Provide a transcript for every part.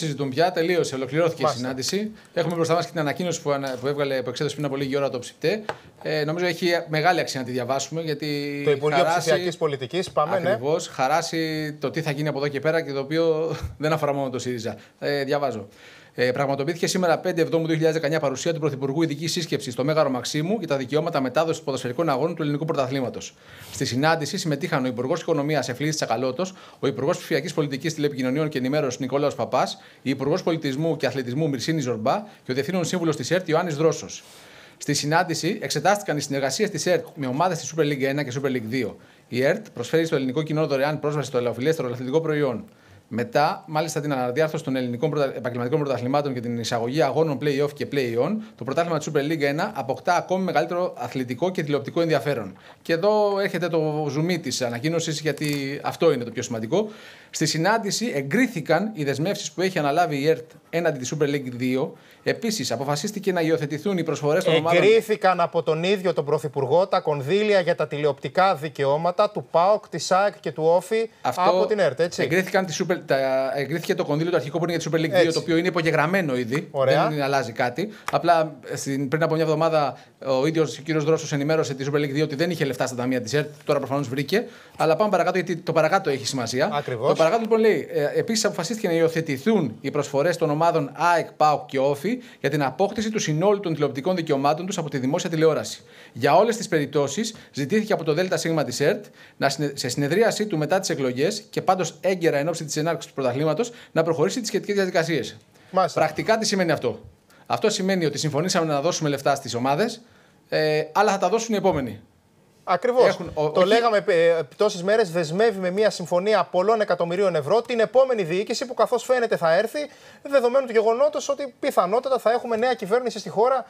συζητούν πια. Τελείωσε, ολοκληρώθηκε η συνάντηση. Έχουμε μπροστά μας και την ανακοίνωση που εξέδωσε πριν από λίγη ώρα το ΨΥΠΤΕ. Νομίζω έχει μεγάλη αξία να τη διαβάσουμε. Γιατί το Υπουργείο Ψηφιακής Πολιτικής, πάμε. Ακριβώς, χαράσει το τι θα γίνει από εδώ και πέρα και το οποίο δεν αφορά μόνο το ΣΥΡΙΖΑ. Διαβάζω. Πραγματοποιήθηκε σήμερα 5 Εβδόμου 2019 παρουσία του Πρωθυπουργού ειδική σύσκεψη στο Μέγαρο Μαξίμου για τα δικαιώματα μετάδοση των ποδοσφαιρικών αγώνων του ελληνικού πρωταθλήματος. Στη συνάντηση συμμετείχαν ο Υπουργός Οικονομίας Ευκλήδης Τσακαλώτος, ο Υπουργός Ψηφιακής Πολιτικής Τηλεπικοινωνιών και Ενημέρωσης Νικόλαος Παπάς, η Υπουργός Πολιτισμού και Αθλητισμού Μυρσίνη Ζορμπά και ο Διευθύνων Σύμβουλος της ΕΡΤ Ιωάννης Δρόσος. Στη συνάντηση εξετάστηκαν οι συνεργασίες της ΕΡΤ με ομάδες της Super League 1 και Super League 2. Η ΕΡΤ προσφέρει στο ελληνικό κοινό δωρεάν πρόσβαση στο ελαφιλέστερο αθλητικό προϊόν. Μετά, μάλιστα την αναδιάρθρωση των ελληνικών επαγγελματικών πρωταθλημάτων και την εισαγωγή αγώνων play-off και play-on, το πρωτάθλημα της Super League 1 αποκτά ακόμη μεγαλύτερο αθλητικό και τηλεοπτικό ενδιαφέρον. Και εδώ έρχεται το ζουμί της ανακοίνωσης, γιατί αυτό είναι το πιο σημαντικό. Στη συνάντηση εγκρίθηκαν οι δεσμεύσεις που έχει αναλάβει η ΕΡΤ έναντι της Super League 2. Επίσης, αποφασίστηκε να υιοθετηθούν οι προσφορές των ομάδων. Εγκρίθηκαν από τον ίδιο τον Πρωθυπουργό τα κονδύλια για τα τηλεοπτικά δικαιώματα του ΠΑΟΚ, της ΑΕΚ και του ΟΦΗ από την ΕΡΤ. Έτσι. Εγκρίθηκε το κονδύλιο το αρχικό που είναι για τη Super League 2, το οποίο είναι υπογεγραμμένο ήδη. Ωραία. Δεν αλλάζει κάτι. Απλά πριν από μια εβδομάδα ο ίδιος ο κ. Δρόσος ενημέρωσε τη Super League 2 ότι δεν είχε λεφτά στα ταμεία της ΕΡΤ. Τώρα προφανώς βρήκε. Αλλά πάμε παρακάτω, γιατί το παρακάτω έχει σημασία. Ακριβώς. Το παρακάτω λοιπόν λέει: επίσης αποφασίστηκε να υιοθετηθούν οι προσφορές των ομάδων ΑΕΚ, ΠΑΟΚ και ΟΦΗ για την απόκτηση του συνόλου των τηλεοπτικών δικαιωμάτων τους από τη δημόσια τηλεόραση. Για όλες τις περιπτώσεις, ζητήθηκε από το ΔΣ της ΕΡΤ σε συνεδρίασή του μετά τις εκλογές και πάντως έγκαιρα εν ώψη της ενάρξης του πρωταθλήματος να προχωρήσει τις σχετικές διαδικασίες. Πρακτικά τι σημαίνει αυτό? Αυτό σημαίνει ότι συμφωνήσαμε να δώσουμε λεφτά στις ομάδες, αλλά θα τα δώσουν οι επόμενοι. Ακριβώς. Το λέγαμε τόσες μέρες, δεσμεύει με μια συμφωνία πολλών εκατομμυρίων ευρώ την επόμενη διοίκηση που, καθώς φαίνεται, θα έρθει, δεδομένου του γεγονότος ότι πιθανότατα θα έχουμε νέα κυβέρνηση στη χώρα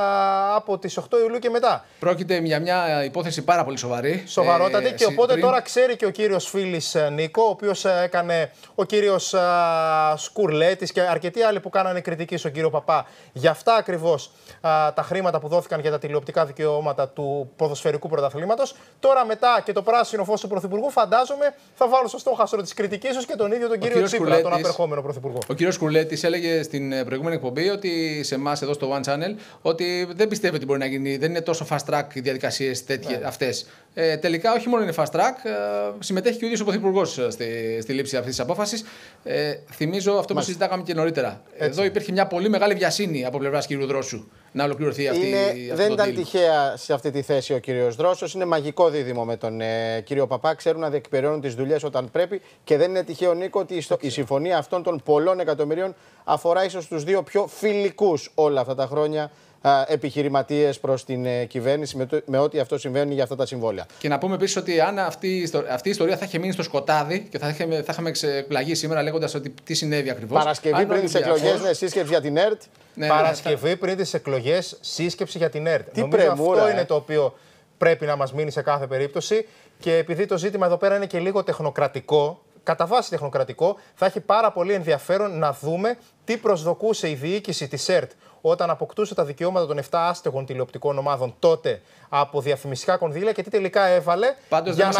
από τις 8 Ιουλίου και μετά. Πρόκειται για μια υπόθεση πάρα πολύ σοβαρή. Σοβαρότατη, και οπότε τώρα ξέρει και ο κύριος Φίλης Νίκο, ο οποίος έκανε, ο κύριος Σκουρλέτης και αρκετοί άλλοι που κάνανε κριτική στον κύριο Παπά για αυτά ακριβώς τα χρήματα που δόθηκαν για τα τηλεοπτικά δικαιώματα του ποδοσφαιρικού πρωταθλήματος. Τώρα, μετά και το πράσινο φως του Πρωθυπουργού, φαντάζομαι θα βάλουν στο στόχαστρο της κριτικής τους και τον ίδιο τον κύριο Τσίπρα, τον απερχόμενο Πρωθυπουργό. Ο κύριος Σκουρλέτης έλεγε στην προηγούμενη εκπομπή ότι σε εμάς εδώ στο One Channel ότι δεν πιστεύει ότι μπορεί να γίνει, δεν είναι τόσο fast track οι διαδικασίες αυτές. Τελικά, όχι μόνο είναι fast track, συμμετέχει και ο ίδιος ο Πρωθυπουργός στη λήψη αυτής της απόφασης. Θυμίζω αυτό που συζητάγαμε και νωρίτερα. Εδώ υπήρχε μια πολύ μεγάλη βιασύνη από πλευράς κ. Δρόσου να ολοκληρωθεί αυτή η. Δεν ήταν τυχαία σε αυτή τη θέση ο κύριος Δρόσος. Είναι μαγικό δίδυμο με τον κύριο Παπά. Ξέρουν να διεκπεραιώνουν τις δουλειές όταν πρέπει. Και δεν είναι τυχαίο, Νίκο, ότι η συμφωνία αυτών των πολλών εκατομμυρίων αφορά ίσως τους δύο πιο φιλικούς όλα αυτά τα χρόνια επιχειρηματίες προς την κυβέρνηση, με ό,τι αυτό συμβαίνει για αυτά τα συμβόλαια. Και να πούμε επίσης ότι αν αυτή η ιστορία θα είχε μείνει στο σκοτάδι και θα είχαμε εξεπλαγεί σήμερα λέγοντας ότι τι συνέβη ακριβώς. Παρασκευή πριν τις εκλογές, σύσκεψη για την ΕΡΤ. Παρασκευή πριν τις εκλογές, σύσκεψη για την ΕΡΤ. Τι Νομίζω πρεμούρα, αυτό είναι το οποίο πρέπει να μας μείνει σε κάθε περίπτωση. Και επειδή το ζήτημα εδώ πέρα είναι και λίγο τεχνοκρατικό, κατά βάση τεχνοκρατικό, θα έχει πάρα πολύ ενδιαφέρον να δούμε τι προσδοκούσε η διοίκηση της ΕΡΤ όταν αποκτούσε τα δικαιώματα των 7 άστεγων τηλεοπτικών ομάδων τότε από διαφημιστικά κονδύλια και τι τελικά έβαλε. Πάντως για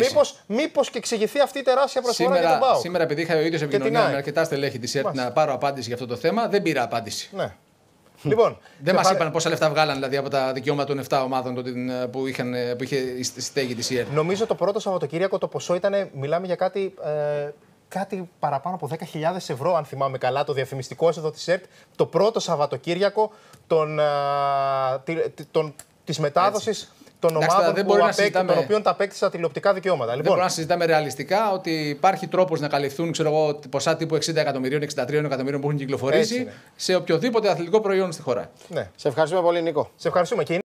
μήπως και εξηγηθεί αυτή η τεράστια προσφορά για τον ΠΑΟΚ. Σήμερα, επειδή είχα ο ίδιος επικοινωνία με αρκετά στελέχη της ΕΡΤ να πάρω απάντηση για αυτό το θέμα, δεν πήρα απάντηση. Ναι. Λοιπόν, δεν μας είπαν πόσα λεφτά βγάλαν δηλαδή, από τα δικαιώματα των 7 ομάδων που είχε στέγη της ΕΡΤ. Νομίζω το πρώτο Σαββατοκύριακο το ποσό ήταν, μιλάμε για κάτι παραπάνω από 10.000 ευρώ, αν θυμάμαι καλά, το διαφημιστικό έσοδο της ΕΡΤ, το πρώτο Σαββατοκύριακο της μετάδοσης των ομάδων των οποίων τα απέκτησαν τηλεοπτικά δικαιώματα. Δεν μπορούμε να συζητάμε ρεαλιστικά ότι υπάρχει τρόπος να καλυφθούν ποσά τύπου 60 εκατομμυρίων, 63 εκατομμυρίων που έχουν κυκλοφορήσει σε οποιοδήποτε αθλητικό προϊόν στη χώρα. Ναι. Σε ευχαριστούμε πολύ, Νίκο. Σε ευχαριστούμε.